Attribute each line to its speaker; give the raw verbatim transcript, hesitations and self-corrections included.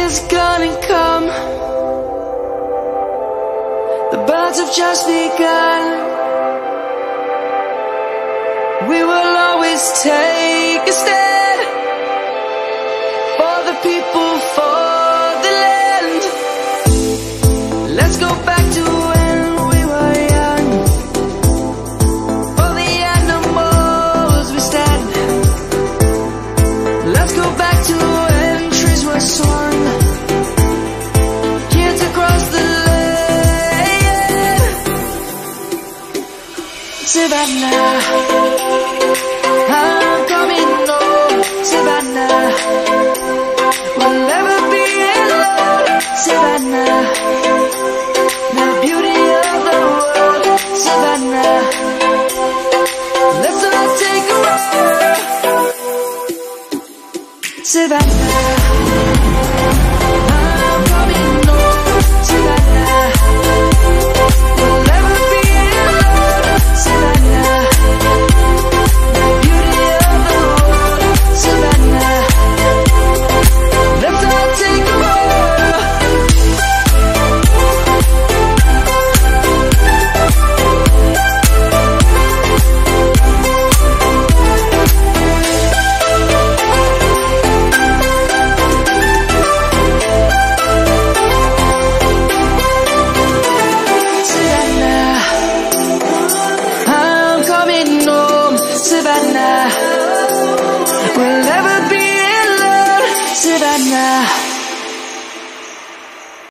Speaker 1: is gonna come. The birds have just begun. We will always take a stand for the people, for the land. Let's go back to when we were young. For the animals we stand. Let's go back to when trees were swung. Kids across the land. Savannah, I'm coming home. Savannah, we'll never be alone. Savannah, the beauty of the world. Savannah, let's all take a ride. Savannah, I'm coming home. Savannah, we'll never be alone. Savannah, the beauty of the world. Savannah, let's all take a ride. Savannah, I'm coming home. Savannah, we'll never be alone. Savannah.